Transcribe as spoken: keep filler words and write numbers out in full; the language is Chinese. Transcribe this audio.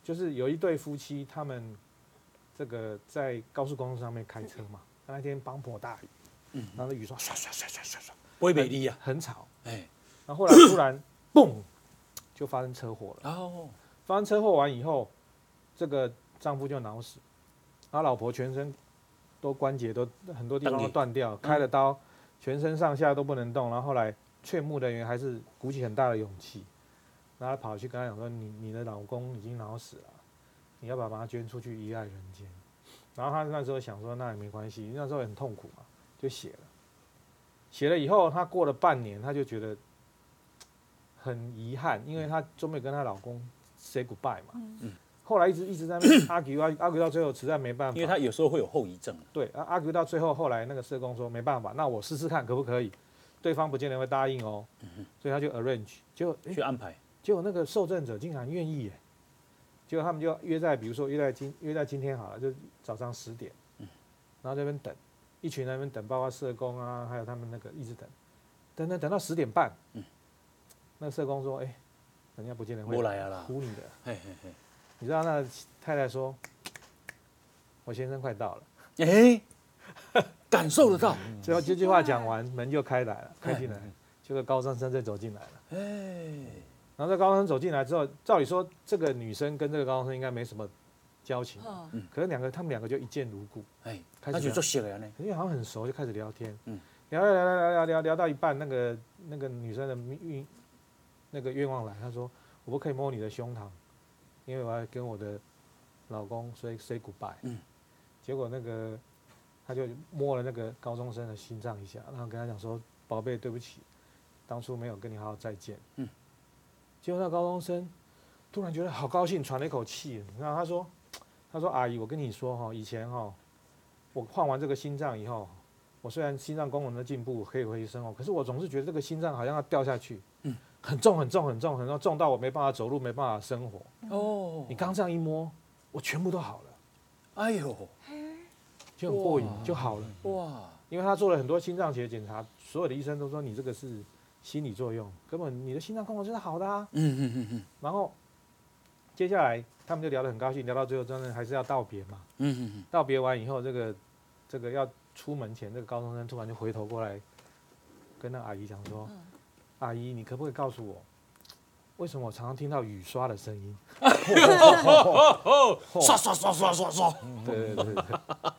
就是有一对夫妻，他们这个在高速公路上面开车嘛，那天滂沱大雨，嗯，然后雨刷刷刷刷刷刷刷， 不会美丽啊， 很吵， 哎， 然后后来突然嘣，就发生车祸了。 哦， 发生车祸完以后，这个丈夫就脑死，然后老婆全身都关节都很多地方都断掉，开了刀，全身上下都不能动。然后后来劝募人员还是鼓起很大的勇气，然后跑去跟他讲说：“你你的老公已经脑死了，你要不要把他捐出去遗爱人间？”然后他那时候想说：“那也没关系，那时候很痛苦嘛，就写了。写了以后，他过了半年，他就觉得很遗憾，因为他都没有跟她老公 say goodbye 嘛。嗯。后来一直一直在那边 argue argue 到最后实在没办法， 因为他有时候会有后遗症。 对，argue 到最后，后来那个社工说没办法，那我试试看可不可以？对方不见得会答应哦，嗯、所以他就 arrange， 结果去安排， 结果那个受赠者竟然愿意耶，结果他们就约在，比如说约在今约在今天好了，就早上十点，嗯、然后在那边等，一群人在那边等，包括社工啊，还有他们那个一直等，等等等到十点半，嗯、那个社工说，哎、欸，人家不见得会呼你的，嘿嘿嘿。你知道那太太说，我先生快到了， 哎、欸，感受得到。 最后这句话讲完，门就开来了，开进来，结果高中生就走进来了。哎、欸，然后这高中生走进来之后，照理说这个女生跟这个高中生应该没什么交情，嗯，可是两个他们两个就一见如故，哎、欸， 开始就熟了呢， 因为好像很熟，就开始聊天，嗯，聊聊聊聊聊聊聊到一半，那个那个女生的愿那个愿望来，她说我不可以摸你的胸膛。因为我要跟我的老公 say say goodbye，、嗯、结果那个他就摸了那个高中生的心脏一下，然后跟他讲说：“宝贝，对不起，当初没有跟你好好再见。嗯”结果那高中生突然觉得好高兴，喘了一口气。然后他说：“他说阿姨，我跟你说哈，以前哈，我换完这个心脏以后，我虽然心脏功能的进步可以回去生活，可是我总是觉得这个心脏好像要掉下去。”嗯，很重很重很重很重，重到我没办法走路，没办法生活。哦，你刚这样一摸，我全部都好了。哎呦，就很过瘾，就好了。哇！因为他做了很多心脏学检查，所有的医生都说你这个是心理作用，根本你的心脏功能就是好的啊。嗯嗯嗯嗯。然后接下来他们就聊得很高兴，聊到最后真的还是要道别嘛。嗯嗯嗯。道别完以后，这个这个要出门前，这个高中生突然就回头过来跟那阿姨讲说。嗯，阿姨，你可不可以告诉我，为什么我常常听到雨刷的声音？刷刷刷刷刷刷！对对对对。